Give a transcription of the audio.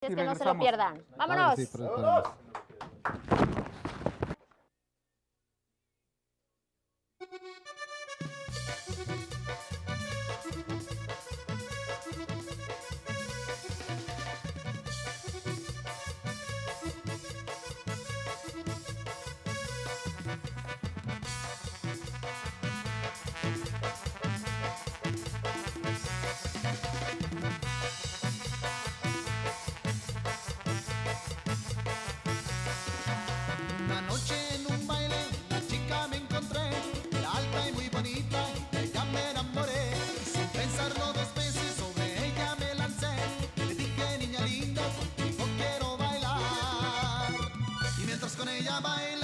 Así es Y que no se lo regresamos. pierdan. ¡Vámonos! Ahora sí, pero esperemos. Una noche en un baile, una chica me encontré, era alta y muy bonita, y de ella me enamoré. Sin pensarlo dos veces, sobre ella me lancé. Le dije, niña linda, contigo quiero bailar. Y mientras con ella bailé,